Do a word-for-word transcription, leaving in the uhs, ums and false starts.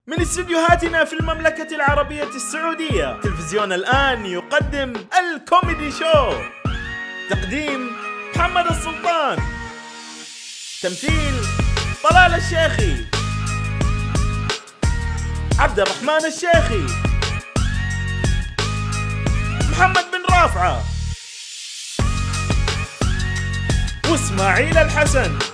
من استديوهاتنا في المملكة العربية السعودية، تلفزيون الآن يقدم الكوميدي شو. تقديم محمد السلطان، تمثيل طلال الشيخي، عبد الرحمن الشيخي، محمد بن رافعة، واسماعيل الحسن.